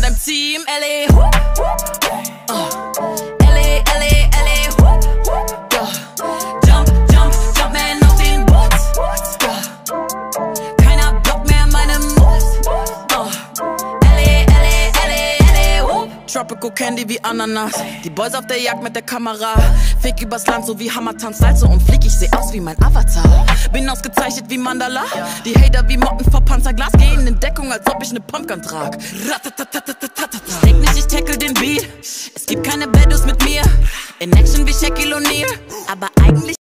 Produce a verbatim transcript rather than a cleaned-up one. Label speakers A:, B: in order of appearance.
A: deinem Team. L A, uh. L A, L A, L A, yeah. Jump, jump, jump, man auf den Boot, yeah. Keiner blockt mehr meine Moves, uh. L A, L A, L A, L A, uh. Tropical Candy wie Ananas, die Boys auf der Jagd mit der Kamera. Fick übers Land, so wie Hammertanz, salze und flieg, ich seh aus wie mein Avatar. Bin ausgezeichnet wie Mandala, die Hater wie Motten vor Panzerglas. Geh in Deckung, als ob ich ne Pumpgun trag. Ich denk nicht, ich tackle den Beat, es gibt keine Baddus mit mir. In Action wie Shaquille O'Neal, aber eigentlich